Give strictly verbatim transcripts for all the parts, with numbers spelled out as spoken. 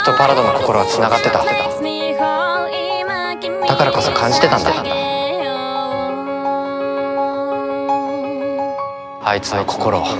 とパラドの心はつながってた。だからこそ感じてたんだ。あいつの心を。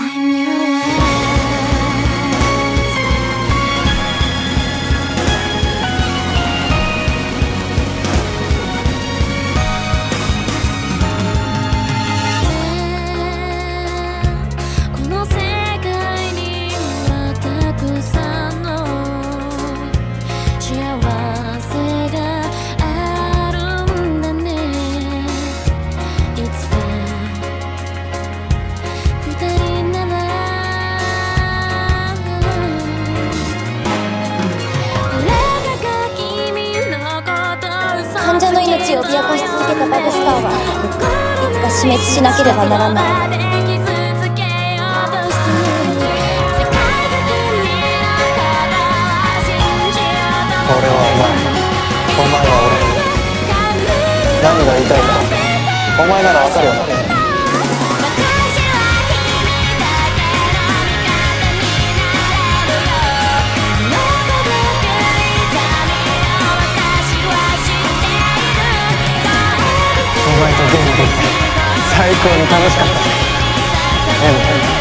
患者の命を脅かし続けたバブスターはいつか死滅しなければならない。 俺はお前、お前は俺。何が言いたいかお前なら分かるよな。お前とゲームできて最高に楽しかった。でも